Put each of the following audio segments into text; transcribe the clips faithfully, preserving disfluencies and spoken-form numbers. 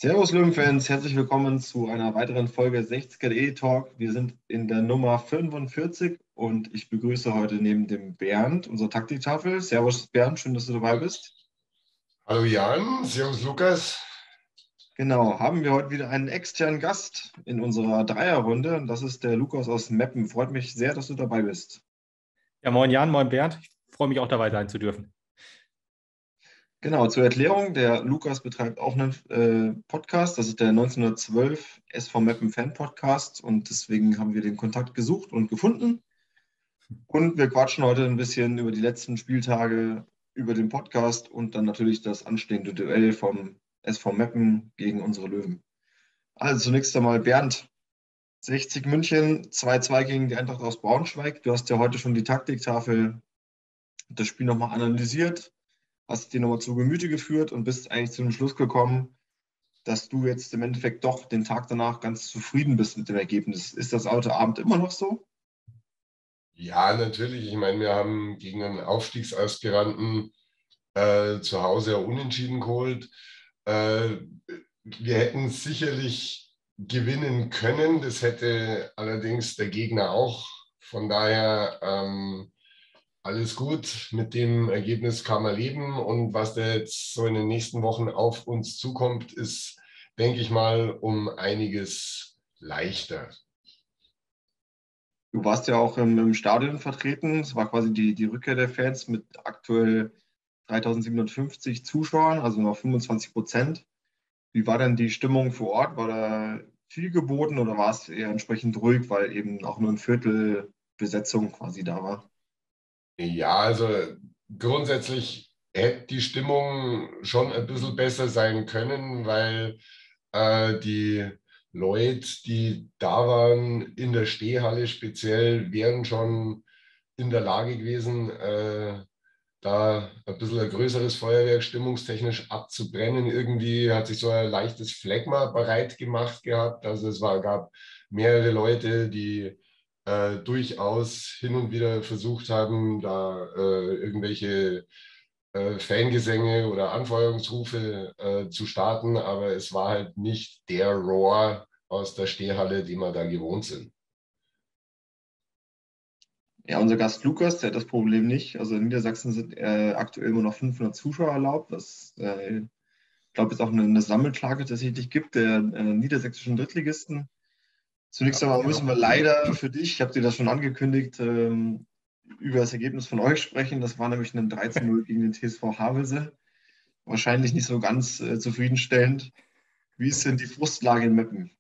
Servus Löwenfans, herzlich willkommen zu einer weiteren Folge sechziger.de Talk. Wir sind in der Nummer fünfundvierzig und ich begrüße heute neben dem Bernd, unsere Taktiktafel. Servus Bernd, schön, dass du dabei bist. Hallo Jan, servus Lukas. Genau, haben wir heute wieder einen externen Gast in unserer Dreierrunde und das ist der Lukas aus Meppen. Freut mich sehr, dass du dabei bist. Ja, moin Jan, moin Bernd. Ich freue mich auch dabei sein zu dürfen. Genau, zur Erklärung, der Lukas betreibt auch einen äh, Podcast, das ist der neunzehnhundertzwölf S V Meppen Fan Podcast und deswegen haben wir den Kontakt gesucht und gefunden. Und wir quatschen heute ein bisschen über die letzten Spieltage, über den Podcast und dann natürlich das anstehende Duell vom S V Meppen gegen unsere Löwen. Also zunächst einmal Bernd, sechzig München, zwei zwei gegen die Eintracht aus Braunschweig. Du hast ja heute schon die Taktiktafel, das Spiel nochmal analysiert, hast dir nochmal zu Gemüte geführt und bist eigentlich zu dem Schluss gekommen, dass du jetzt im Endeffekt doch den Tag danach ganz zufrieden bist mit dem Ergebnis. Ist das heute Abend immer noch so? Ja, natürlich. Ich meine, wir haben gegen einen Aufstiegsaspiranten äh, zu Hause auch unentschieden geholt. Äh, Wir hätten sicherlich gewinnen können. Das hätte allerdings der Gegner auch. Von daher ähm, alles gut. Mit dem Ergebnis kann man leben. Und was da jetzt so in den nächsten Wochen auf uns zukommt, ist, denke ich mal, um einiges leichter. Du warst ja auch im, im Stadion vertreten. Es war quasi die, die Rückkehr der Fans mit aktuell dreitausendsiebenhundertfünfzig Zuschauern, also noch fünfundzwanzig Prozent. Wie war denn die Stimmung vor Ort? War da viel geboten oder war es eher entsprechend ruhig, weil eben auch nur ein Viertel Besetzung quasi da war? Ja, also grundsätzlich hätte die Stimmung schon ein bisschen besser sein können, weil äh, die Leute, die da waren, in der Stehhalle speziell, wären schon in der Lage gewesen, äh, da ein bisschen ein größeres Feuerwerk stimmungstechnisch abzubrennen. Irgendwie hat sich so ein leichtes Phlegma bereit gemacht gehabt. Also es war, gab mehrere Leute, die äh, durchaus hin und wieder versucht haben, da äh, irgendwelche äh, Fangesänge oder Anfeuerungsrufe äh, zu starten, aber es war halt nicht der Roar aus der Stehhalle, die wir da gewohnt sind. Ja, unser Gast Lukas, der hat das Problem nicht. Also in Niedersachsen sind äh, aktuell immer noch fünfhundert Zuschauer erlaubt, was äh, ich glaube, es auch eine, eine Sammelklage tatsächlich gibt der äh, niedersächsischen Drittligisten. Zunächst Ja, einmal genau. müssen wir leider für dich, ich habe dir das schon angekündigt, ähm, über das Ergebnis von euch sprechen. Das war nämlich ein dreizehn null gegen den T S V Havelse. Wahrscheinlich nicht so ganz äh, zufriedenstellend. Wie ist denn die Frustlage in Meppen?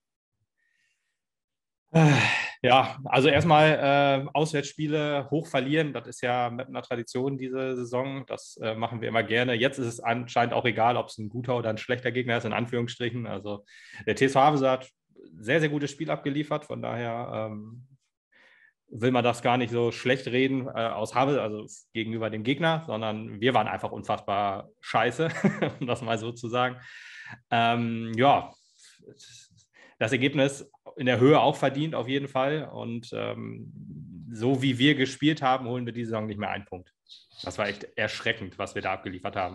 Ja, also erstmal äh, Auswärtsspiele hoch verlieren, das ist ja mit einer Tradition diese Saison, das äh, machen wir immer gerne. Jetzt ist es anscheinend auch egal, ob es ein guter oder ein schlechter Gegner ist, in Anführungsstrichen. Also der T S V Havelse hat sehr, sehr gutes Spiel abgeliefert, von daher ähm, will man das gar nicht so schlecht reden äh, aus Havelse, also gegenüber dem Gegner, sondern wir waren einfach unfassbar scheiße, um das mal so zu sagen. Ähm, ja, das Ergebnis in der Höhe auch verdient, auf jeden Fall. Und ähm, so wie wir gespielt haben, holen wir diese Saison nicht mehr einen Punkt. Das war echt erschreckend, was wir da abgeliefert haben.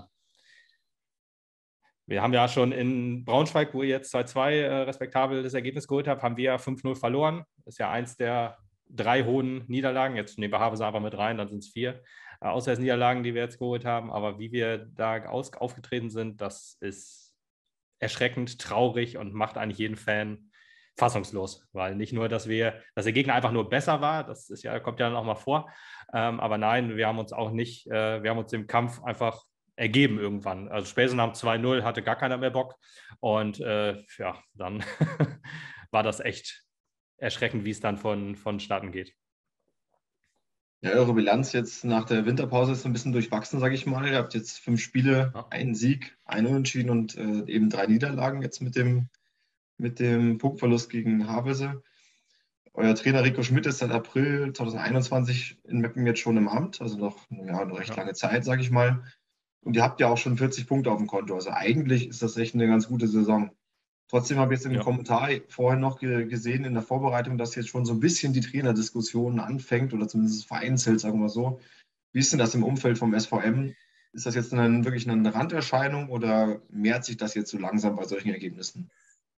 Wir haben ja schon in Braunschweig, wo ihr jetzt zwei zwei äh, respektabel das Ergebnis geholt habt, haben wir ja fünf null verloren. Das ist ja eins der drei hohen Niederlagen. Jetzt nehmen wir Havelse einfach mit rein, dann sind es vier äh, Auswärtsniederlagen, die wir jetzt geholt haben. Aber wie wir da aus, aufgetreten sind, das ist erschreckend, traurig und macht eigentlich jeden Fan fassungslos, weil nicht nur, dass wir, dass der Gegner einfach nur besser war, das ist ja, kommt ja dann auch mal vor, ähm, aber nein, wir haben uns auch nicht, äh, wir haben uns dem Kampf einfach ergeben irgendwann. Also spätestens nach zwei null hatte gar keiner mehr Bock und äh, ja, dann war das echt erschreckend, wie es dann von, vonstatten geht. Ja, eure Bilanz jetzt nach der Winterpause ist ein bisschen durchwachsen, sage ich mal. Ihr habt jetzt fünf Spiele, Ja. einen Sieg, einen Unentschieden und äh, eben drei Niederlagen jetzt mit dem, mit dem Punktverlust gegen Havelse. Euer Trainer Rico Schmidt ist seit April zweitausendeinundzwanzig in Meppen jetzt schon im Amt, also noch ja, eine recht Ja. lange Zeit, sage ich mal. Und ihr habt ja auch schon vierzig Punkte auf dem Konto. Also eigentlich ist das echt eine ganz gute Saison. Trotzdem habe ich jetzt im Ja. Kommentar vorhin noch ge gesehen in der Vorbereitung, dass jetzt schon so ein bisschen die Trainerdiskussion anfängt oder zumindest vereinzelt, sagen wir so. Wie ist denn das im Umfeld vom S V M? Ist das jetzt eine, wirklich eine Randerscheinung oder mehrt sich das jetzt so langsam bei solchen Ergebnissen?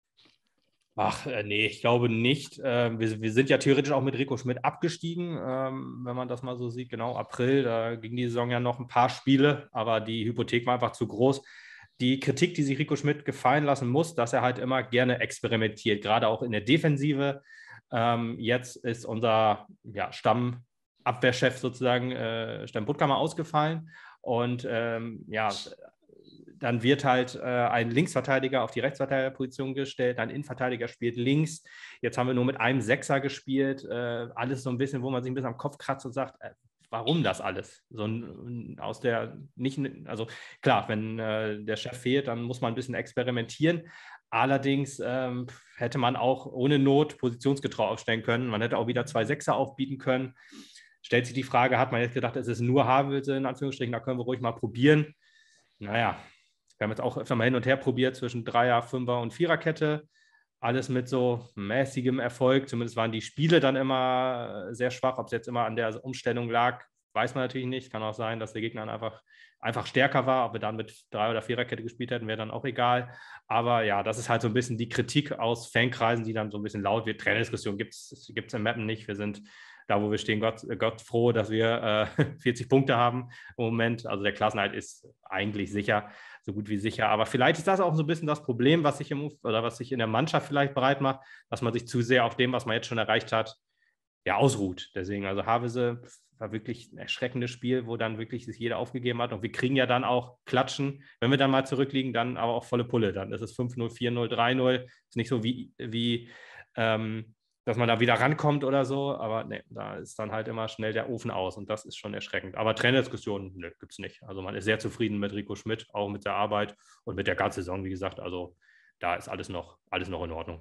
Ach, äh, nee, ich glaube nicht. Äh, wir, wir sind ja theoretisch auch mit Rico Schmidt abgestiegen, ähm, wenn man das mal so sieht. Genau, April, da ging die Saison ja noch ein paar Spiele, aber die Hypothek war einfach zu groß. Die Kritik, die sich Rico Schmidt gefallen lassen muss, dass er halt immer gerne experimentiert, gerade auch in der Defensive. Ähm, jetzt ist unser ja, Stammabwehrchef sozusagen, äh, Steffen Puttkammer, ausgefallen. Und ähm, ja, dann wird halt äh, ein Linksverteidiger auf die Rechtsverteidigerposition gestellt, ein Innenverteidiger spielt links. Jetzt haben wir nur mit einem Sechser gespielt. Äh, alles so ein bisschen, wo man sich ein bisschen am Kopf kratzt und sagt, äh, warum das alles? So ein, aus der, nicht, also klar, wenn äh, der Chef fehlt, dann muss man ein bisschen experimentieren. Allerdings ähm, hätte man auch ohne Not positionsgetreu aufstellen können. Man hätte auch wieder zwei Sechser aufbieten können. Stellt sich die Frage, hat man jetzt gedacht, es ist nur Havelse in Anführungsstrichen, da können wir ruhig mal probieren. Naja, wir haben jetzt auch öfter mal hin und her probiert zwischen Dreier-, Fünfer- und Viererkette. Alles mit so mäßigem Erfolg. Zumindest waren die Spiele dann immer sehr schwach. Ob es jetzt immer an der Umstellung lag, weiß man natürlich nicht. Kann auch sein, dass der Gegner dann einfach, einfach stärker war. Ob wir dann mit Drei- oder Viererkette gespielt hätten, wäre dann auch egal. Aber ja, das ist halt so ein bisschen die Kritik aus Fankreisen, die dann so ein bisschen laut wird. Trainerdiskussion gibt es im Mappen nicht. Wir sind da, wo wir stehen, Gott, Gott froh, dass wir äh, vierzig Punkte haben im Moment. Also der Klassenerhalt ist eigentlich sicher, so gut wie sicher. Aber vielleicht ist das auch so ein bisschen das Problem, was sich im, oder was sich in der Mannschaft vielleicht bereit macht, dass man sich zu sehr auf dem, was man jetzt schon erreicht hat, ja, ausruht. Deswegen, also Havelse war wirklich ein erschreckendes Spiel, wo dann wirklich sich jeder aufgegeben hat. Und wir kriegen ja dann auch Klatschen. Wenn wir dann mal zurückliegen, dann aber auch volle Pulle. Dann ist es fünf null, vier null, drei null. Ist nicht so wie, wie ähm, dass man da wieder rankommt oder so. Aber ne, da ist dann halt immer schnell der Ofen aus. Und das ist schon erschreckend. Aber Trainerdiskussionen ne, gibt es nicht. Also man ist sehr zufrieden mit Rico Schmidt, auch mit der Arbeit und mit der ganzen Saison, wie gesagt. Also da ist alles noch, alles noch in Ordnung.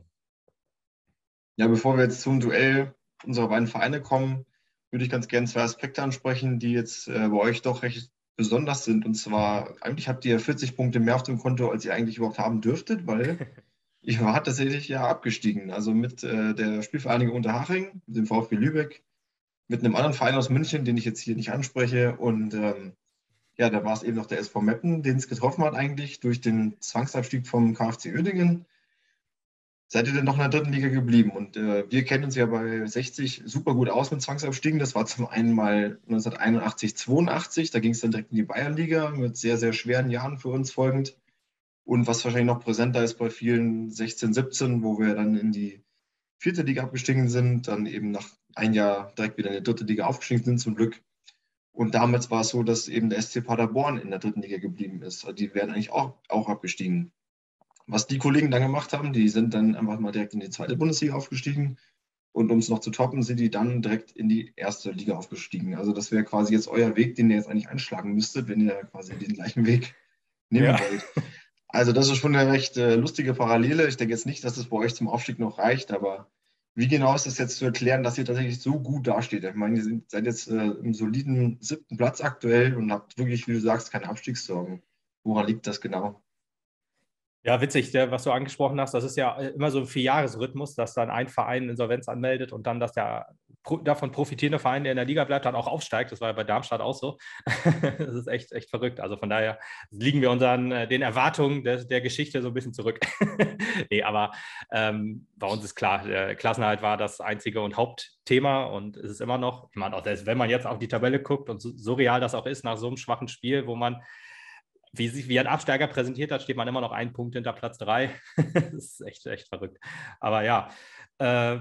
Ja, bevor wir jetzt zum Duell unserer beiden Vereine kommen, würde ich ganz gerne zwei Aspekte ansprechen, die jetzt äh, bei euch doch recht besonders sind. Und zwar, eigentlich habt ihr vierzig Punkte mehr auf dem Konto, als ihr eigentlich überhaupt haben dürftet, weil ihr wart tatsächlich ja abgestiegen. Also mit äh, der Spielvereinigung Unterhaching, mit dem VfB Lübeck, mit einem anderen Verein aus München, den ich jetzt hier nicht anspreche. Und ähm, ja, da war es eben noch der S V Meppen, den es getroffen hat eigentlich durch den Zwangsabstieg vom KfC Uerdingen. Seid ihr denn noch in der dritten Liga geblieben? Und äh, wir kennen uns ja bei sechzig super gut aus mit Zwangsabstiegen. Das war zum einen mal neunzehnhunderteinundachtzig, zweiundachtzig. Da ging es dann direkt in die Bayernliga mit sehr, sehr schweren Jahren für uns folgend. Und was wahrscheinlich noch präsenter ist bei vielen, sechzehn, siebzehn, wo wir dann in die vierte Liga abgestiegen sind, dann eben nach ein Jahr direkt wieder in die dritte Liga aufgestiegen sind, zum Glück. Und damals war es so, dass eben der S C Paderborn in der dritten Liga geblieben ist. Also die wären eigentlich auch, auch abgestiegen. Was die Kollegen dann gemacht haben, die sind dann einfach mal direkt in die zweite Bundesliga aufgestiegen. Und um es noch zu toppen, sind die dann direkt in die erste Liga aufgestiegen. Also das wäre quasi jetzt euer Weg, den ihr jetzt eigentlich einschlagen müsstet, wenn ihr quasi den gleichen Weg nehmen Ja. wollt. Also das ist schon eine recht äh, lustige Parallele. Ich denke jetzt nicht, dass es bei euch zum Aufstieg noch reicht, aber wie genau ist es jetzt zu erklären, dass ihr tatsächlich so gut dasteht? Ich meine, ihr sind, seid jetzt äh, im soliden siebten Platz aktuell und habt wirklich, wie du sagst, keine Abstiegssorgen. Woran liegt das genau? Ja, witzig, der, was du angesprochen hast, das ist ja immer so ein Vierjahresrhythmus, dass dann ein Verein Insolvenz anmeldet und dann, dass der pro, davon profitierende Verein, der in der Liga bleibt, dann auch aufsteigt. Das war ja bei Darmstadt auch so. Das ist echt, echt verrückt. Also von daher liegen wir unseren, den Erwartungen der, der Geschichte so ein bisschen zurück. Nee, aber ähm, bei uns ist klar, der Klassenerhalt war das einzige und Hauptthema und es ist immer noch, ich meine, auch selbst wenn man jetzt auf die Tabelle guckt und so, so real das auch ist, nach so einem schwachen Spiel, wo man Wie sich wie ein Absteiger präsentiert hat, steht man immer noch einen Punkt hinter Platz drei. Das ist echt, echt verrückt. Aber ja, äh,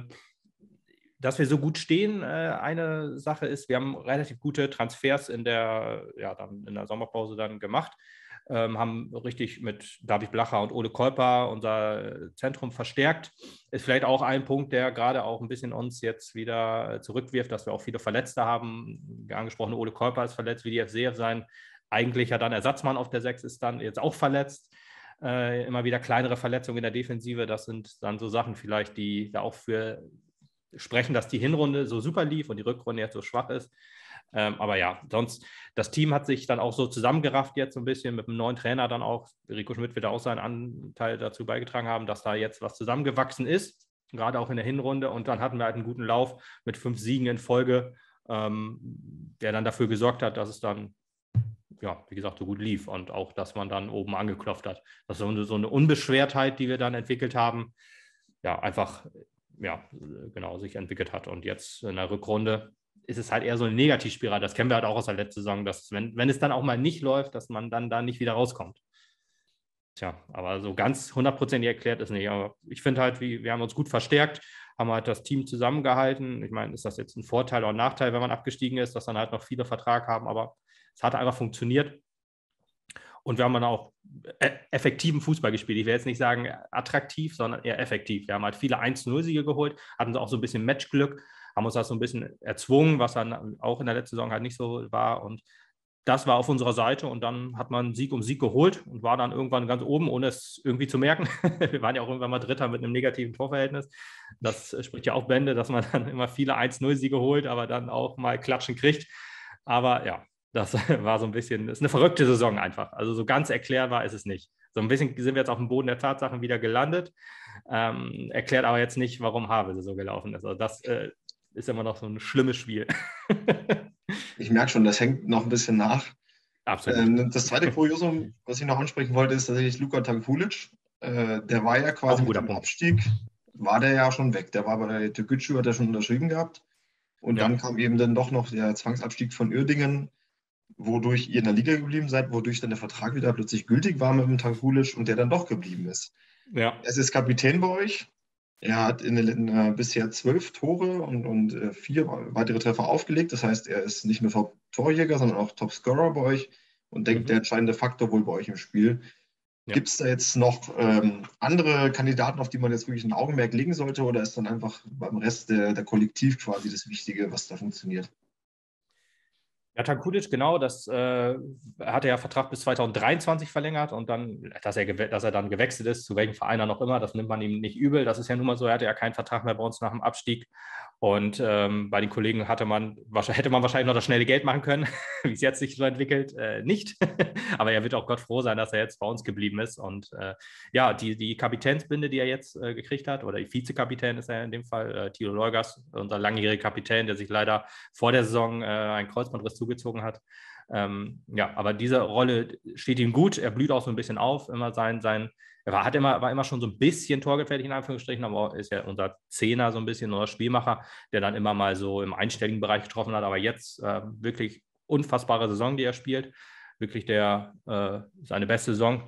dass wir so gut stehen, äh, eine Sache ist, wir haben relativ gute Transfers in der, ja, dann in der Sommerpause dann gemacht. Ähm, haben richtig mit David Blacher und Ole Kolper unser Zentrum verstärkt. Ist vielleicht auch ein Punkt, der gerade auch ein bisschen uns jetzt wieder zurückwirft, dass wir auch viele Verletzte haben. Wie angesprochen, Ole Kolper ist verletzt, wie die F C sein eigentlicher dann Ersatzmann auf der sechs ist dann jetzt auch verletzt. Äh, immer wieder kleinere Verletzungen in der Defensive. Das sind dann so Sachen vielleicht, die da auch für sprechen, dass die Hinrunde so super lief und die Rückrunde jetzt so schwach ist. Ähm, aber ja, sonst, das Team hat sich dann auch so zusammengerafft jetzt so ein bisschen mit dem neuen Trainer dann auch. Rico Schmidt wird auch seinen Anteil dazu beigetragen haben, dass da jetzt was zusammengewachsen ist, gerade auch in der Hinrunde. Und dann hatten wir halt einen guten Lauf mit fünf Siegen in Folge, ähm, der dann dafür gesorgt hat, dass es dann ja, wie gesagt, so gut lief und auch, dass man dann oben angeklopft hat. Das ist so eine, so eine Unbeschwertheit, die wir dann entwickelt haben, ja, einfach, ja, genau, sich entwickelt hat. Und jetzt in der Rückrunde ist es halt eher so eine Negativspirale. Das kennen wir halt auch aus der letzten Saison, dass wenn, wenn es dann auch mal nicht läuft, dass man dann da nicht wieder rauskommt. Tja, aber so ganz hundertprozentig erklärt ist nicht. Aber ich finde halt, wie, wir haben uns gut verstärkt, haben halt das Team zusammengehalten. Ich meine, ist das jetzt ein Vorteil oder ein Nachteil, wenn man abgestiegen ist, dass dann halt noch viele Vertrag haben, aber es hat einfach funktioniert. Und wir haben dann auch effektiven Fußball gespielt. Ich will jetzt nicht sagen attraktiv, sondern eher effektiv. Wir haben halt viele eins zu null-Siege geholt, hatten auch so ein bisschen Matchglück, haben uns das so ein bisschen erzwungen, was dann auch in der letzten Saison halt nicht so war. Und das war auf unserer Seite und dann hat man Sieg um Sieg geholt und war dann irgendwann ganz oben, ohne es irgendwie zu merken. Wir waren ja auch irgendwann mal Dritter mit einem negativen Torverhältnis. Das spricht ja auch Bände, dass man dann immer viele eins zu null-Siege holt, aber dann auch mal Klatschen kriegt. Aber ja, das war so ein bisschen, das ist eine verrückte Saison einfach. Also so ganz erklärbar ist es nicht. So ein bisschen sind wir jetzt auf dem Boden der Tatsachen wieder gelandet. Ähm, erklärt aber jetzt nicht, warum Havelse so gelaufen ist. Also das äh, ist immer noch so ein schlimmes Spiel. Ich merke schon, das hängt noch ein bisschen nach. Absolut. Ähm, das zweite Kuriosum, was ich noch ansprechen wollte, ist tatsächlich Luka Tankulic. Äh, der war ja quasi mit dem Abstieg, war der ja schon weg. Der war bei Türkgücü, hat er schon unterschrieben gehabt. Und ja. Dann kam eben dann doch noch der Zwangsabstieg von Uerdingen, wodurch ihr in der Liga geblieben seid, wodurch dann der Vertrag wieder plötzlich gültig war mit dem Tankulic und der dann doch geblieben ist. Ja. Er ist Kapitän bei euch. Er hat in, den, in uh, bisher zwölf Tore und, und uh, vier weitere Treffer aufgelegt. Das heißt, er ist nicht nur Top-Torjäger, sondern auch Top-Scorer bei euch und denkt, mhm. der entscheidende Faktor wohl bei euch im Spiel. Ja. Gibt es da jetzt noch ähm, andere Kandidaten, auf die man jetzt wirklich ein Augenmerk legen sollte, oder ist dann einfach beim Rest der, der Kollektiv quasi das Wichtige, was da funktioniert? Ja, Tankulic, genau, das äh, hat er ja Vertrag bis zweitausenddreiundzwanzig verlängert und dann, dass er, dass er dann gewechselt ist, zu welchem Verein er noch immer, das nimmt man ihm nicht übel. Das ist ja nun mal so, er hatte ja keinen Vertrag mehr bei uns nach dem Abstieg. Und ähm, bei den Kollegen hatte man, hätte man wahrscheinlich noch das schnelle Geld machen können, wie es jetzt sich so entwickelt, äh, nicht. Aber er wird auch Gott froh sein, dass er jetzt bei uns geblieben ist. Und äh, ja, die, die Kapitänsbinde, die er jetzt äh, gekriegt hat, oder die Vizekapitän ist er in dem Fall, äh, Thilo Leugas, unser langjähriger Kapitän, der sich leider vor der Saison äh, einen Kreuzbandriss zugezogen hat. Ähm, ja, aber diese Rolle steht ihm gut. Er blüht auch so ein bisschen auf. Immer sein, sein, er war, hat immer, war immer schon so ein bisschen torgefährlich in Anführungsstrichen, aber ist ja unser Zehner so ein bisschen oder Spielmacher, der dann immer mal so im einstelligen Bereich getroffen hat. Aber jetzt äh, wirklich unfassbare Saison, die er spielt. Wirklich der, äh, seine beste Saison.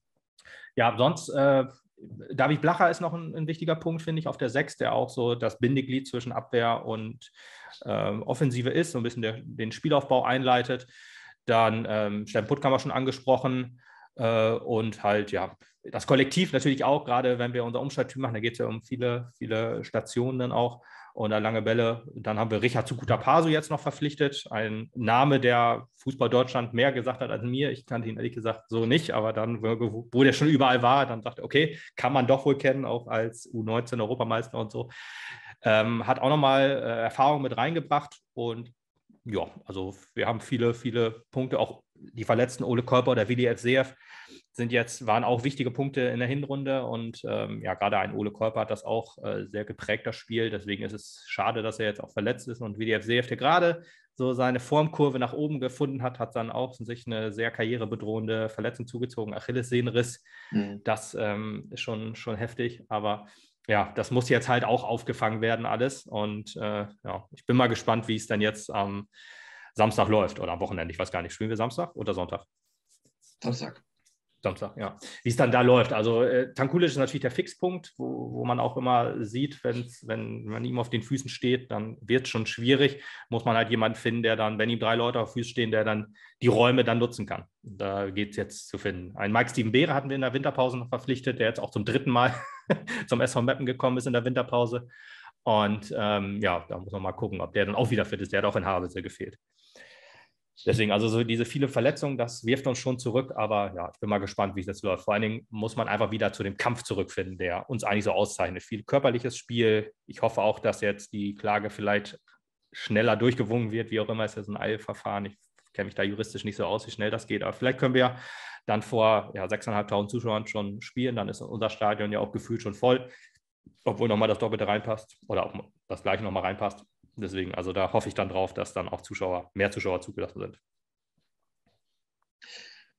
Ja, sonst äh, David Blacher ist noch ein, ein wichtiger Punkt, finde ich, auf der Sechs, der auch so das Bindeglied zwischen Abwehr und äh, Offensive ist, so ein bisschen der, den Spielaufbau einleitet. Dann ähm, Steffen Puttkamp haben wir schon angesprochen äh, und halt, ja, das Kollektiv natürlich auch, gerade wenn wir unser Umschaltteam machen, da geht es ja um viele, viele Stationen dann auch und da lange Bälle. Dann haben wir Richard Tsukutapasu jetzt noch verpflichtet, ein Name, der Fußball Deutschland mehr gesagt hat als mir. Ich kannte ihn ehrlich gesagt so nicht, aber dann, wo der schon überall war, dann dachte ich, okay, kann man doch wohl kennen, auch als U neunzehn Europameister und so. Ähm, hat auch nochmal äh, Erfahrung mit reingebracht und ja, also wir haben viele, viele Punkte, auch die verletzten Ole Körper oder Willi Evseev sind jetzt, waren auch wichtige Punkte in der Hinrunde und ähm, ja, gerade ein Ole Körper hat das auch äh, sehr geprägt, das Spiel, deswegen ist es schade, dass er jetzt auch verletzt ist und Willi Evseev, der gerade so seine Formkurve nach oben gefunden hat, hat dann auch sich eine sehr karrierebedrohende Verletzung zugezogen, Achillessehnenriss, mhm. das ähm, ist schon, schon heftig, aber ja, das muss jetzt halt auch aufgefangen werden alles und äh, ja, ich bin mal gespannt, wie es dann jetzt am Samstag läuft oder am Wochenende, ich weiß gar nicht, spielen wir Samstag oder Sonntag? Samstag. Samstag, ja. Wie es dann da läuft. Also äh, Tankulic ist natürlich der Fixpunkt, wo, wo man auch immer sieht, wenn's, wenn man ihm auf den Füßen steht, dann wird es schon schwierig. Muss man halt jemanden finden, der dann, wenn ihm drei Leute auf Füßen stehen, der dann die Räume dann nutzen kann. Da geht es jetzt zu finden. Einen Mike Steven Beere hatten wir in der Winterpause noch verpflichtet, der jetzt auch zum dritten Mal zum S V Meppen gekommen ist in der Winterpause. Und ähm, ja, da muss man mal gucken, ob der dann auch wieder fit ist. Der hat auch in Havelse gefehlt. Deswegen, also so diese viele Verletzungen, das wirft uns schon zurück, aber ja, ich bin mal gespannt, wie es jetzt läuft. Vor allen Dingen muss man einfach wieder zu dem Kampf zurückfinden, der uns eigentlich so auszeichnet. Viel körperliches Spiel. Ich hoffe auch, dass jetzt die Klage vielleicht schneller durchgewungen wird, wie auch immer, ist ja so ein Eilverfahren. Ich kenne mich da juristisch nicht so aus, wie schnell das geht, aber vielleicht können wir dann vor ja, sechstausendfünfhundert Zuschauern schon spielen, dann ist unser Stadion ja auch gefühlt schon voll, obwohl nochmal das Doppelte reinpasst oder auch das Gleiche nochmal reinpasst. Deswegen, also da hoffe ich dann drauf, dass dann auch Zuschauer, mehr Zuschauer zugelassen sind.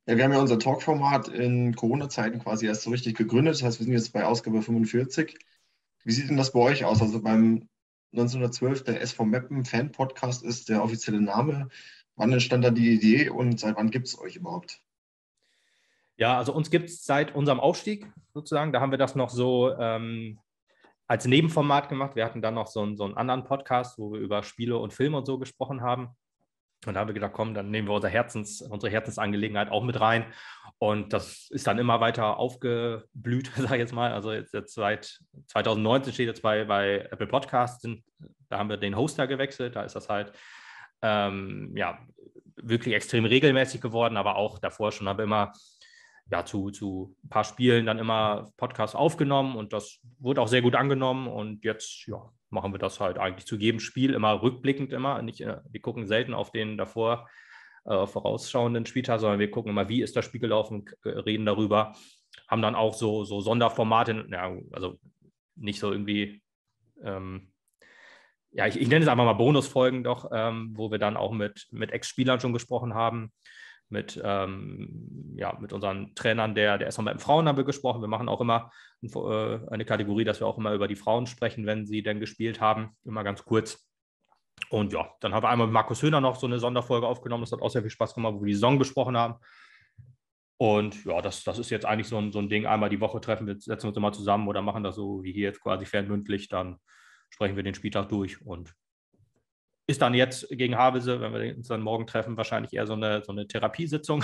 Ja, wir haben ja unser Talk-Format in Corona-Zeiten quasi erst so richtig gegründet. Das heißt, wir sind jetzt bei Ausgabe fünfundvierzig. Wie sieht denn das bei euch aus? Also beim neunzehnhundertzwölf, der S V Meppen Fan-Podcast ist der offizielle Name. Wann entstand da die Idee und seit wann gibt es euch überhaupt? Ja, also uns gibt es seit unserem Aufstieg sozusagen. Da haben wir das noch so ähm, als Nebenformat gemacht. Wir hatten dann noch so einen, so einen anderen Podcast, wo wir über Spiele und Filme und so gesprochen haben. Und da haben wir gedacht, komm, dann nehmen wir unser Herzens, unsere Herzensangelegenheit auch mit rein. Und das ist dann immer weiter aufgeblüht, sage ich jetzt mal. Also jetzt, jetzt seit zwanzig neunzehn steht jetzt bei, bei Apple Podcasts, sind, da haben wir den Hoster gewechselt. Da ist das halt ähm, ja, wirklich extrem regelmäßig geworden, aber auch davor schon haben wir immer ja, zu, zu ein paar Spielen dann immer Podcasts aufgenommen und das wurde auch sehr gut angenommen und jetzt ja, machen wir das halt eigentlich zu jedem Spiel immer rückblickend immer. Nicht, äh, wir gucken selten auf den davor äh, vorausschauenden Spieltag, sondern wir gucken immer, wie ist das Spiel gelaufen, reden darüber, haben dann auch so, so Sonderformate, ja, also nicht so irgendwie, ähm, ja, ich, ich nenne es einfach mal Bonusfolgen doch, ähm, wo wir dann auch mit, mit Ex-Spielern schon gesprochen haben. Mit, ähm, ja, mit unseren Trainern der, der S V Meppen Frauen haben wir gesprochen. Wir machen auch immer äh, eine Kategorie, dass wir auch immer über die Frauen sprechen, wenn sie denn gespielt haben, immer ganz kurz. Und ja, dann haben wir einmal mit Markus Höhner noch so eine Sonderfolge aufgenommen. Das hat auch sehr viel Spaß gemacht, wo wir die Saison besprochen haben. Und ja, das, das ist jetzt eigentlich so ein, so ein Ding. Einmal die Woche treffen wir, setzen wir uns immer zusammen oder machen das so wie hier jetzt quasi fernmündlich. Dann sprechen wir den Spieltag durch und ist dann jetzt gegen Havelse, wenn wir uns dann morgen treffen, wahrscheinlich eher so eine, so eine Therapiesitzung.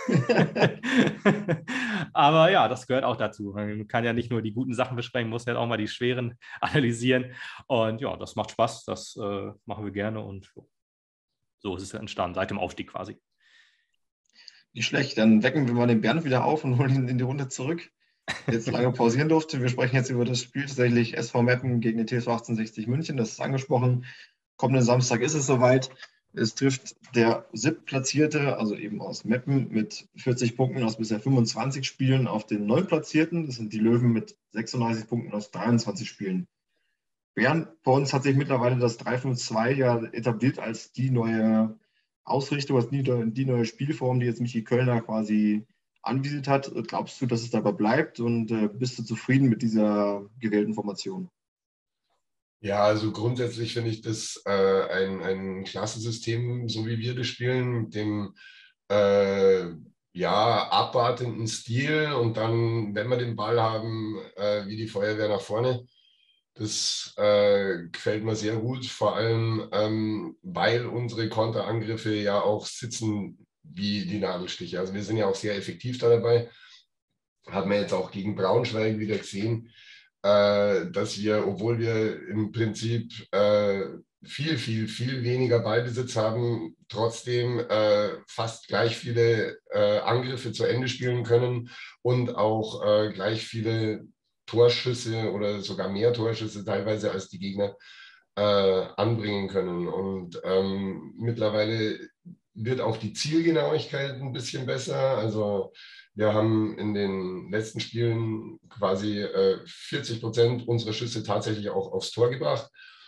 Aber ja, das gehört auch dazu. Man kann ja nicht nur die guten Sachen besprechen, muss ja auch mal die schweren analysieren. Und ja, das macht Spaß, das äh, machen wir gerne und so ist es entstanden, seit dem Aufstieg quasi. Nicht schlecht, dann wecken wir mal den Bernd wieder auf und holen ihn in die Runde zurück. Jetzt lange pausieren durfte. Wir sprechen jetzt über das Spiel tatsächlich S V Meppen gegen den T S V achtzehnhundertsechzig München. Das ist angesprochen. Kommenden Samstag ist es soweit. Es trifft der siebtplatzierte, also eben aus Meppen, mit vierzig Punkten aus bisher fünfundzwanzig Spielen auf den neuntplatzierten. Das sind die Löwen mit sechsunddreißig Punkten aus dreiundzwanzig Spielen. Bernd, bei uns hat sich mittlerweile das drei fünf zwei ja etabliert als die neue Ausrichtung, als die, die neue Spielform, die jetzt Michi Kölner quasi anvisiert hat. Glaubst du, dass es dabei bleibt und äh, bist du zufrieden mit dieser gewählten Formation? Ja, also grundsätzlich finde ich das äh, ein, ein klasse System, so wie wir das spielen, mit dem äh, ja, abwartenden Stil und dann, wenn wir den Ball haben, äh, wie die Feuerwehr nach vorne. Das äh, gefällt mir sehr gut, vor allem ähm, weil unsere Konterangriffe ja auch sitzen wie die Nadelstiche. Also wir sind ja auch sehr effektiv da dabei. Hat man jetzt auch gegen Braunschweig wieder gesehen, äh, dass wir, obwohl wir im Prinzip äh, viel, viel, viel weniger Ballbesitz haben, trotzdem äh, fast gleich viele äh, Angriffe zu Ende spielen können und auch äh, gleich viele Torschüsse oder sogar mehr Torschüsse teilweise als die Gegner äh, anbringen können. Und ähm, mittlerweile wird auch die Zielgenauigkeit ein bisschen besser. Also wir haben in den letzten Spielen quasi äh, vierzig Prozent unserer Schüsse tatsächlich auch aufs Tor gebracht.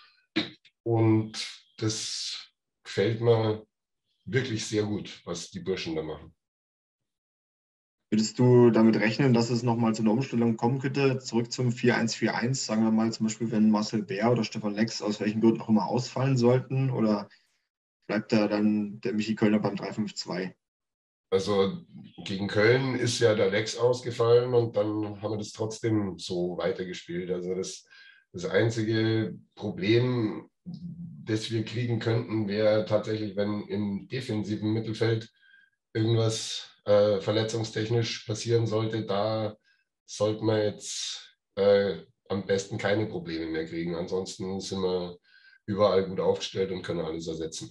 Und das gefällt mir wirklich sehr gut, was die Burschen da machen. Würdest du damit rechnen, dass es nochmal zu einer Umstellung kommen könnte, zurück zum vier eins vier eins, sagen wir mal zum Beispiel, wenn Marcel Bär oder Stefan Lex aus welchen Gründen auch immer ausfallen sollten? Oder bleibt da dann der Michi Kölner beim drei fünf zwei? Also gegen Köln ist ja der Lex ausgefallen und dann haben wir das trotzdem so weitergespielt. Also das, das einzige Problem, das wir kriegen könnten, wäre tatsächlich, wenn im defensiven Mittelfeld irgendwas äh, verletzungstechnisch passieren sollte. Da sollten wir jetzt äh, am besten keine Probleme mehr kriegen. Ansonsten sind wir überall gut aufgestellt und können alles ersetzen.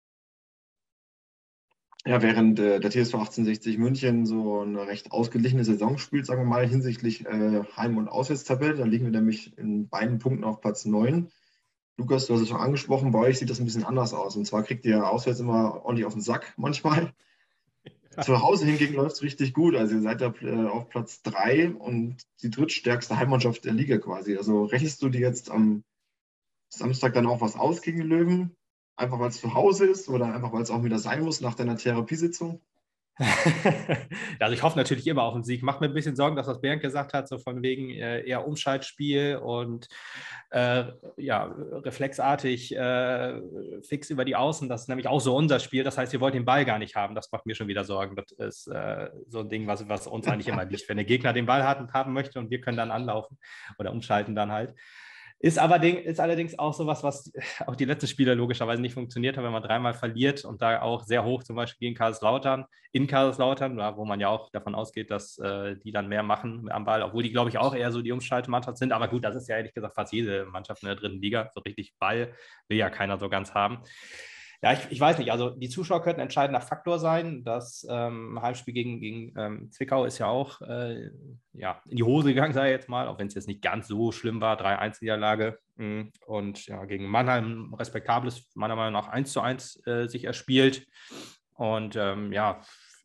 Ja, während äh, der T S V achtzehnhundertsechzig München so eine recht ausgeglichene Saison spielt, sagen wir mal, hinsichtlich äh, Heim- und Auswärtstabelle, da liegen wir nämlich in beiden Punkten auf Platz neun. Lukas, du hast es schon angesprochen, bei euch sieht das ein bisschen anders aus. Und zwar kriegt ihr auswärts immer ordentlich auf den Sack manchmal. Ja. Zu Hause hingegen läuft es richtig gut. Also ihr seid da äh, auf Platz drei und die drittstärkste Heimmannschaft der Liga quasi. Also rechnest du dir jetzt am Samstag dann auch was aus gegen die Löwen? Einfach weil es zu Hause ist oder einfach weil es auch wieder sein muss nach deiner Therapiesitzung? Also ich hoffe natürlich immer auf einen Sieg. Macht mir ein bisschen Sorgen, dass was Bernd gesagt hat, so von wegen äh, eher Umschaltspiel und äh, ja, reflexartig äh, fix über die Außen. Das ist nämlich auch so unser Spiel. Das heißt, wir wollen den Ball gar nicht haben. Das macht mir schon wieder Sorgen. Das ist äh, so ein Ding, was, was uns eigentlich immer liegt. Wenn der Gegner den Ball hat, haben möchte und wir können dann anlaufen oder umschalten dann halt. Ist, aber Ding, ist allerdings auch sowas, was auch die letzten Spiele logischerweise nicht funktioniert hat, wenn man dreimal verliert und da auch sehr hoch zum Beispiel gegen Kaiserslautern, in Kaiserslautern, wo man ja auch davon ausgeht, dass äh, die dann mehr machen am Ball, obwohl die, glaube ich, auch eher so die Umschaltmannschaft sind. Aber gut, das ist ja ehrlich gesagt fast jede Mannschaft in der dritten Liga. So richtig Ball will ja keiner so ganz haben. Ja, ich, ich weiß nicht, also die Zuschauer könnten ein entscheidender Faktor sein. Das ähm, Heimspiel gegen, gegen ähm, Zwickau ist ja auch äh, ja, in die Hose gegangen, sage ich jetzt mal, auch wenn es jetzt nicht ganz so schlimm war, drei eins Niederlage. Und ja, gegen Mannheim respektables, meiner Meinung nach eins zu eins äh, sich erspielt. Und ähm, ja,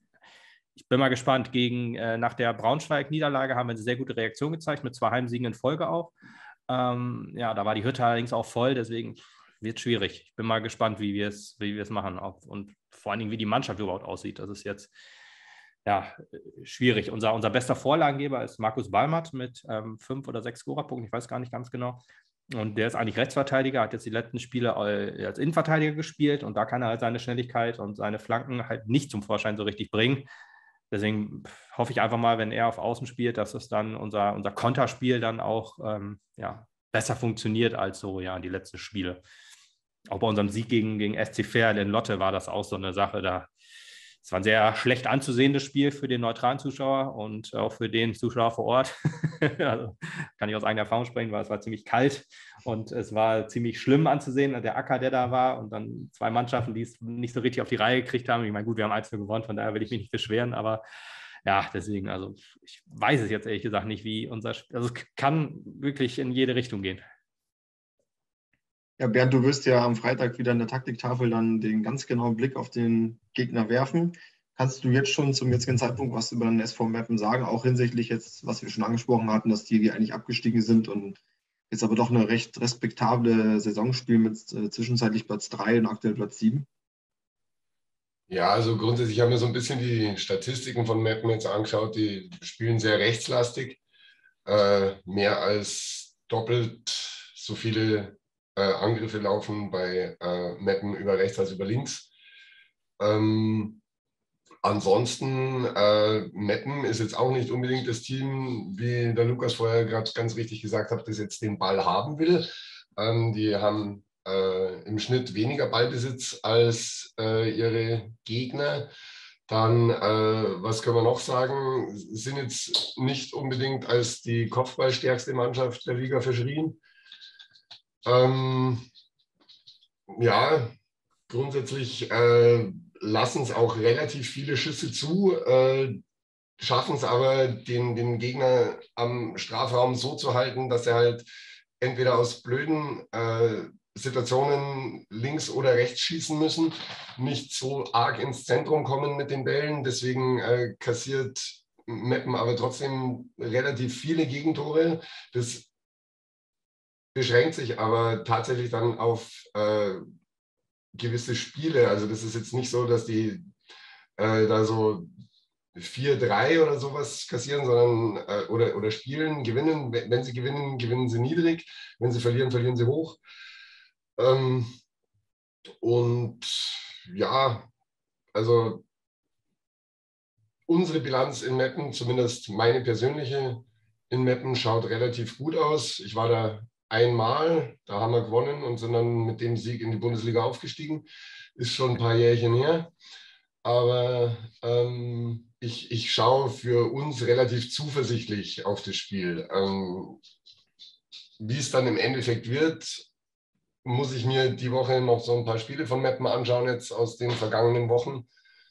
ich bin mal gespannt. Gegen, äh, nach der Braunschweig-Niederlage haben wir eine sehr gute Reaktion gezeigt, mit zwei Heimsiegen in Folge auch. Ähm, ja, da war die Hütte allerdings auch voll, deswegen wird es schwierig. Ich bin mal gespannt, wie wir es wie wir es machen und vor allen Dingen, wie die Mannschaft überhaupt aussieht. Das ist jetzt ja schwierig. Unser, unser bester Vorlagengeber ist Markus Ballmatt mit ähm, fünf oder sechs Scorerpunkten, ich weiß gar nicht ganz genau. Und der ist eigentlich Rechtsverteidiger, hat jetzt die letzten Spiele als Innenverteidiger gespielt und da kann er halt seine Schnelligkeit und seine Flanken halt nicht zum Vorschein so richtig bringen. Deswegen hoffe ich einfach mal, wenn er auf Außen spielt, dass es dann unser, unser Konterspiel dann auch ähm, ja, besser funktioniert als so ja die letzten Spiele. Auch bei unserem Sieg gegen, gegen S C Verl in Lotte war das auch so eine Sache. Da, es war ein sehr schlecht anzusehendes Spiel für den neutralen Zuschauer und auch für den Zuschauer vor Ort. Also kann ich aus eigener Erfahrung sprechen, weil es war ziemlich kalt und es war ziemlich schlimm anzusehen, der Acker, der da war und dann zwei Mannschaften, die es nicht so richtig auf die Reihe gekriegt haben. Ich meine, gut, wir haben eins null gewonnen, von daher will ich mich nicht beschweren, aber ja, deswegen, also ich weiß es jetzt ehrlich gesagt nicht, wie unser Spiel, also es kann wirklich in jede Richtung gehen. Ja, Bernd, du wirst ja am Freitag wieder in der Taktiktafel dann den ganz genauen Blick auf den Gegner werfen. Kannst du jetzt schon zum jetzigen Zeitpunkt was über den S V Meppen sagen, auch hinsichtlich jetzt, was wir schon angesprochen hatten, dass die, die eigentlich abgestiegen sind und jetzt aber doch eine recht respektable Saison spielen mit äh, zwischenzeitlich Platz drei und aktuell Platz sieben? Ja, also grundsätzlich haben wir so ein bisschen die Statistiken von Meppen jetzt angeschaut. Die spielen sehr rechtslastig, äh, mehr als doppelt so viele äh, Angriffe laufen bei äh, Meppen über rechts als über links. Ähm, ansonsten, äh, Meppen ist jetzt auch nicht unbedingt das Team, wie der Lukas vorher gerade ganz richtig gesagt hat, das jetzt den Ball haben will. Ähm, die haben äh, im Schnitt weniger Ballbesitz als äh, ihre Gegner. Dann, äh, was können wir noch sagen, sind jetzt nicht unbedingt als die kopfballstärkste Mannschaft der Liga verschrien. Ähm, ja, grundsätzlich äh, lassen es auch relativ viele Schüsse zu, äh, schaffen es aber, den, den Gegner am Strafraum so zu halten, dass er halt entweder aus blöden äh, Situationen links oder rechts schießen müssen, nicht so arg ins Zentrum kommen mit den Bällen. Deswegen äh, kassiert Meppen aber trotzdem relativ viele Gegentore. Das beschränkt sich aber tatsächlich dann auf äh, gewisse Spiele. Also das ist jetzt nicht so, dass die äh, da so vier drei oder sowas kassieren, sondern äh, oder, oder spielen, gewinnen. Wenn sie gewinnen, gewinnen sie niedrig. Wenn sie verlieren, verlieren sie hoch. Ähm, und ja, also unsere Bilanz in Meppen, zumindest meine persönliche in Meppen, schaut relativ gut aus. Ich war da einmal, da haben wir gewonnen und sind dann mit dem Sieg in die Bundesliga aufgestiegen. Ist schon ein paar Jährchen her. Aber ähm, ich, ich schaue für uns relativ zuversichtlich auf das Spiel. Ähm, wie es dann im Endeffekt wird, muss ich mir die Woche noch so ein paar Spiele von Meppen anschauen, jetzt aus den vergangenen Wochen.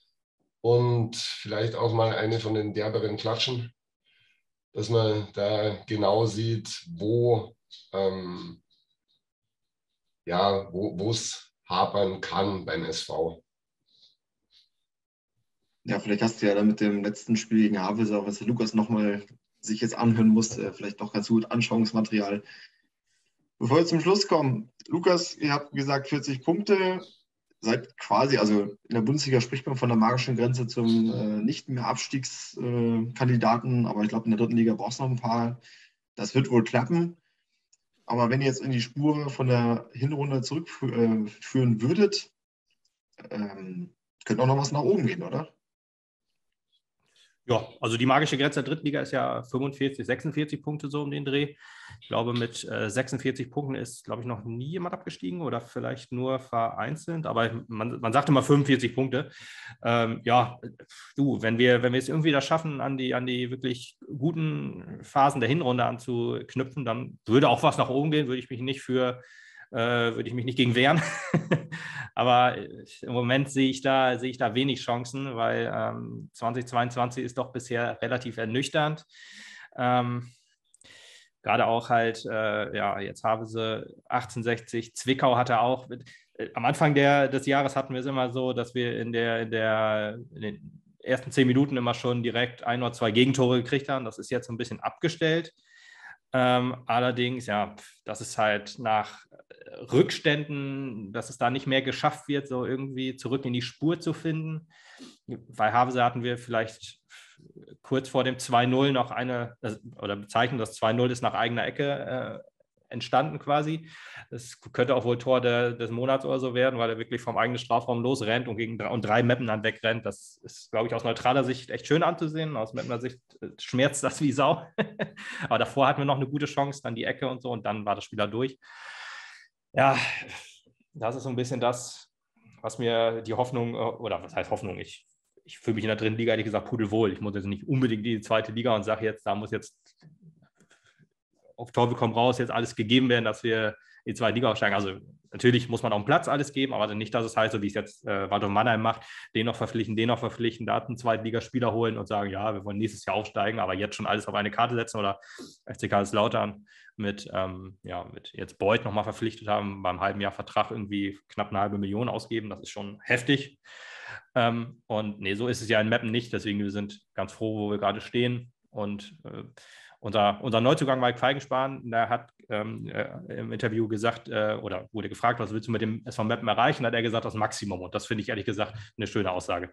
Und vielleicht auch mal eine von den derberen Klatschen, dass man da genau sieht, wo ähm, ja, wo es hapern kann beim S V. Ja, vielleicht hast du ja dann mit dem letzten Spiel gegen Havelse, auch was der Lukas nochmal sich jetzt anhören muss, äh, vielleicht doch ganz gut Anschauungsmaterial. Bevor wir zum Schluss kommen, Lukas, ihr habt gesagt vierzig Punkte. seid quasi, also in der Bundesliga spricht man von der magischen Grenze zum äh, nicht mehr Abstiegskandidaten, äh, aber ich glaube, in der dritten Liga brauchst du noch ein paar. Das wird wohl klappen. Aber wenn ihr jetzt in die Spur von der Hinrunde zurückführen äh, würdet, ähm, könnte auch noch was nach oben gehen, oder? Ja, also die magische Grenze der Drittliga ist ja fünfundvierzig, sechsundvierzig Punkte so um den Dreh. Ich glaube, mit äh, sechsundvierzig Punkten ist, glaube ich, noch nie jemand abgestiegen oder vielleicht nur vereinzelt. Aber man, man sagt immer fünfundvierzig Punkte. Ähm, ja, du, wenn wir, wenn wir es irgendwie das schaffen, an die, an die wirklich guten Phasen der Hinrunde anzuknüpfen, dann würde auch was nach oben gehen, würde ich mich nicht für Äh, würde ich mich nicht gegen wehren. Aber im Moment sehe ich da, sehe ich da wenig Chancen, weil ähm, zweitausendzweiundzwanzig ist doch bisher relativ ernüchternd. Ähm, Gerade auch halt, äh, ja, jetzt haben sie achtzehnhundertsechzig, Zwickau hatte auch, mit, äh, am Anfang der, des Jahres hatten wir es immer so, dass wir in, der, in, der, in den ersten zehn Minuten immer schon direkt ein oder zwei Gegentore gekriegt haben. Das ist jetzt ein bisschen abgestellt. Ähm, allerdings, ja, das ist halt nach Rückständen, dass es da nicht mehr geschafft wird, so irgendwie zurück in die Spur zu finden. Bei Havelse hatten wir vielleicht kurz vor dem zwei null noch eine, oder bezeichnen das zwei null ist nach eigener Ecke äh, entstanden quasi. Das könnte auch wohl Tor de, des Monats oder so werden, weil er wirklich vom eigenen Strafraum losrennt und gegen drei, und drei Mappen dann wegrennt. Das ist, glaube ich, aus neutraler Sicht echt schön anzusehen. Aus Mappener Sicht schmerzt das wie Sau. Aber davor hatten wir noch eine gute Chance, dann die Ecke und so, und dann war das Spiel da durch. Ja, das ist so ein bisschen das, was mir die Hoffnung, oder was heißt Hoffnung, ich, ich fühle mich in der dritten Liga ehrlich gesagt pudelwohl. Ich muss jetzt nicht unbedingt in die zweite Liga und sage jetzt, da muss jetzt auf Teufel komm raus jetzt alles gegeben werden, dass wir in die zweite Liga aufsteigen. Also natürlich muss man auf dem Platz alles geben, aber nicht, dass es heißt, so wie es jetzt äh, Waldhof Mannheim macht, den noch verpflichten, den noch verpflichten, da einen Zweitligaspieler holen und sagen, ja, wir wollen nächstes Jahr aufsteigen, aber jetzt schon alles auf eine Karte setzen, oder F C Kaiserslautern mit, ähm, ja, mit jetzt Beuth nochmal verpflichtet haben, beim halben Jahr Vertrag irgendwie knapp eine halbe Million ausgeben, das ist schon heftig. Ähm, und nee, so ist es ja in Meppen nicht, deswegen wir sind ganz froh, wo wir gerade stehen. Und äh, unser, unser Neuzugang Mike Feigenspahn, der hat ähm, äh, im Interview gesagt, äh, oder wurde gefragt, was willst du mit dem S V Meppen erreichen? Da hat er gesagt, das Maximum. Und das finde ich ehrlich gesagt eine schöne Aussage.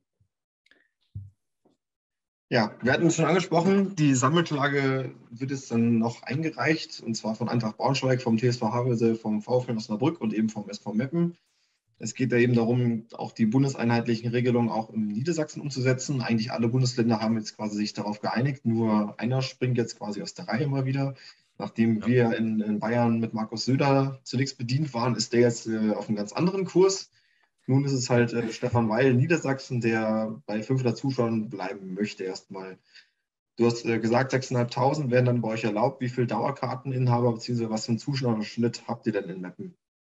Ja, wir hatten es schon angesprochen, die Sammelklage wird es dann noch eingereicht, und zwar von Eintracht Braunschweig, vom T S V Havelse, vom VfL Osnabrück und eben vom S V Meppen. Es geht da eben darum, auch die bundeseinheitlichen Regelungen auch in Niedersachsen umzusetzen. Eigentlich alle Bundesländer haben jetzt quasi sich darauf geeinigt, nur einer springt jetzt quasi aus der Reihe mal wieder. Nachdem Ja. wir in, in Bayern mit Markus Söder zunächst bedient waren, ist der jetzt äh, auf einem ganz anderen Kurs. Nun ist es halt äh, Stefan Weil in Niedersachsen, der bei fünfhundert Zuschauern bleiben möchte erstmal. Du hast äh, gesagt, sechstausendfünfhundert werden dann bei euch erlaubt. Wie viele Dauerkarteninhaber bzw. was für einen Zuschauerschnitt habt ihr denn in Meppen?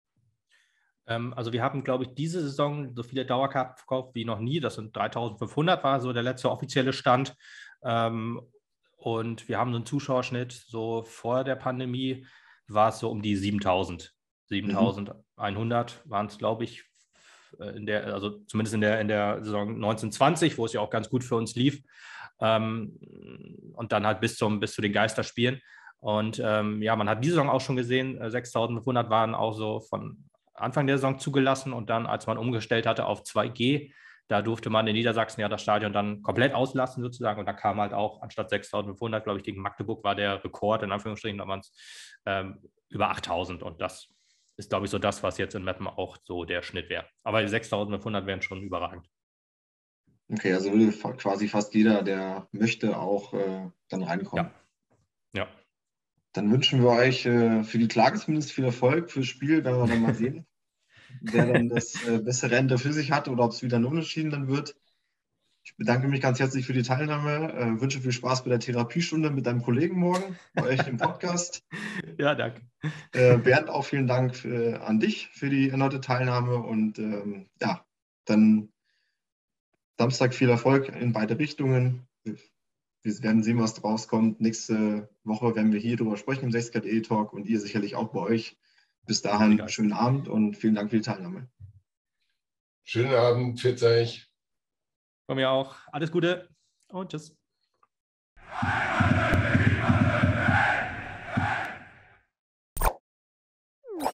Ähm, also wir haben, glaube ich, diese Saison so viele Dauerkarten verkauft wie noch nie. Das sind dreitausendfünfhundert, war so der letzte offizielle Stand. Ähm, und wir haben so einen Zuschauerschnitt, so vor der Pandemie war es so um die siebentausend. siebentausendeinhundert waren es, glaube ich, in der, also zumindest in der, in der Saison neunzehn zwanzig, wo es ja auch ganz gut für uns lief. Ähm, und dann halt bis, zum, bis zu den Geisterspielen. Und ähm, ja, man hat diese Saison auch schon gesehen, sechstausendfünfhundert waren auch so von Anfang der Saison zugelassen, und dann, als man umgestellt hatte auf zwei G, da durfte man in Niedersachsen ja das Stadion dann komplett auslassen sozusagen, und da kam halt auch anstatt sechstausendfünfhundert, glaube ich, gegen Magdeburg war der Rekord, in Anführungsstrichen, da waren es ähm, über achttausend, und das ist, glaube ich, so das, was jetzt in Meppen auch so der Schnitt wäre. Aber sechstausendfünfhundert wären schon überragend. Okay, also würde quasi fast jeder, der möchte, auch äh, dann reinkommen. Ja. Ja. Dann wünschen wir euch äh, für die Klage zumindest viel Erfolg fürs Spiel. Werden wir dann mal sehen, wer dann das äh, bessere Ende für sich hat oder ob es wieder ein Unentschieden dann wird. Ich bedanke mich ganz herzlich für die Teilnahme. Äh, wünsche viel Spaß bei der Therapiestunde mit deinem Kollegen morgen bei euch im Podcast. Ja, danke. Äh, Bernd, auch vielen Dank für, an dich für die erneute Teilnahme, und ähm, ja, dann Samstag viel Erfolg in beide Richtungen. Wir werden sehen, was draus kommt. Nächste Woche werden wir hier drüber sprechen im sechzig Grad E-Talk, und ihr sicherlich auch bei euch. Bis dahin, Egal. schönen Abend und vielen Dank für die Teilnahme. Schönen Abend, pfiat euch. Von mir auch. Alles Gute und tschüss.